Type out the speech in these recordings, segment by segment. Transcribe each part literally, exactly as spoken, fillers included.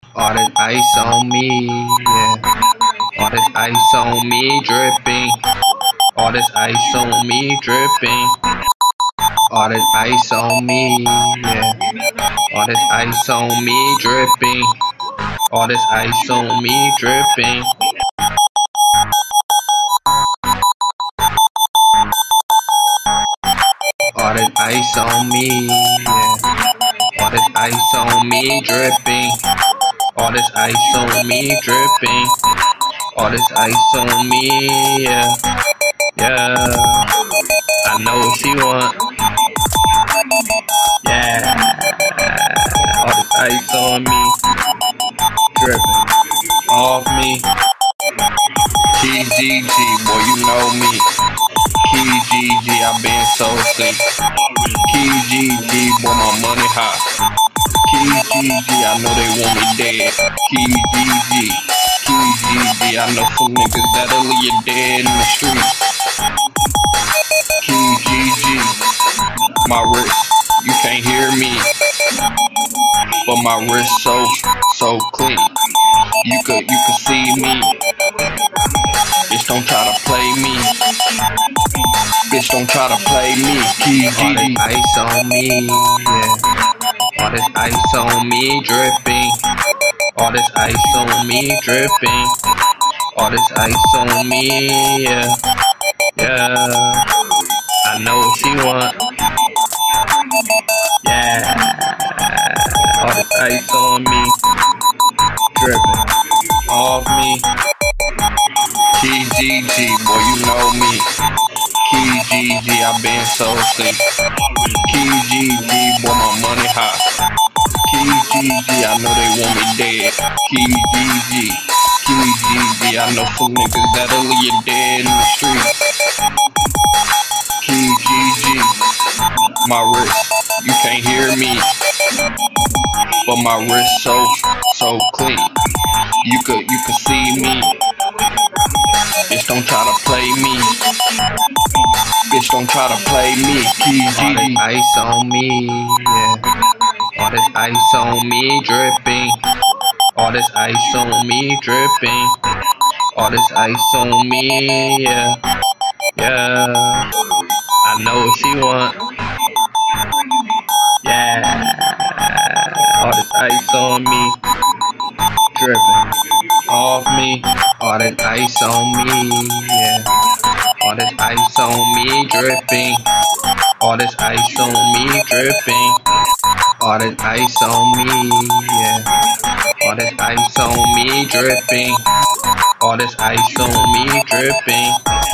All this ice on me, yeah. All this ice on me dripping. All this ice on me dripping. All this ice on me, yeah. All this ice on me dripping. All this ice on me dripping. All this ice on me, yeah. All this ice on me dripping. All this ice on me dripping. All this ice on me, yeah. Yeah. I know what she want. Yeah. All this ice on me dripping off me. K G G, boy, you know me. K G G, I been so sick. K G G, boy, my money hot. K G G, I know they want me dead. K G G, K G G, I know some niggas that'll leave you dead in the streets. K G G, my wrist, you can't hear me, but my wrist so, so clean. You could, you could see me. Bitch, don't try to play me. Bitch, don't try to play me. K G G. All this ice on me, yeah. All this ice on me dripping. All this ice on me dripping. All this ice on me, yeah. Yeah. I know what she want. Yeah. All this ice on me dripping off me. K G G, boy, you know me. K G G, I been so sick. K G G, boy, my money hot. K G G, I know they want me dead. K G G, K G G, I know some niggas that'll leave you dead in the streets. K G G, my wrist, you can't hear me, but my wrist so, so clean. You could, you could see me. Bitch, don't try to play me. Bitch, don't try to play me. K G G. All this ice on me, yeah. All this ice on me dripping. All this ice on me dripping. All this ice on me, yeah. Yeah. I know what she want. Yeah. All this ice on me dripping off me. All this ice on me, yeah. All this ice on me dripping. All this ice on me dripping. All this ice on me, yeah. All this ice on me dripping. All this ice on me dripping.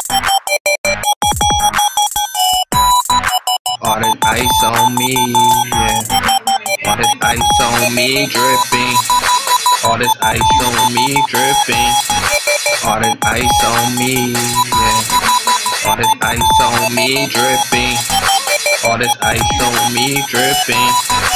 All this ice on me, yeah. All this ice on me dripping. All this ice on me dripping. All this ice on me, yeah. All this ice on me dripping. All this ice on me dripping.